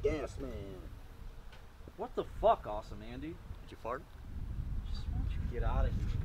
Gas man. What the fuck, Awesome Andy? Did you fart? Just why don't you get out of here?